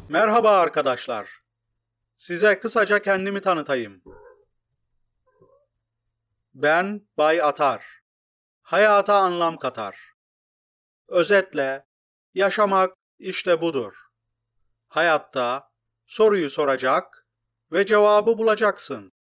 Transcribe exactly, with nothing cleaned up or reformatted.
Merhaba arkadaşlar. Size kısaca kendimi tanıtayım. Ben Bay Atar. Hayata anlam katar. Özetle, yaşamak işte budur. Hayatta soruyu soracak ve cevabı bulacaksın.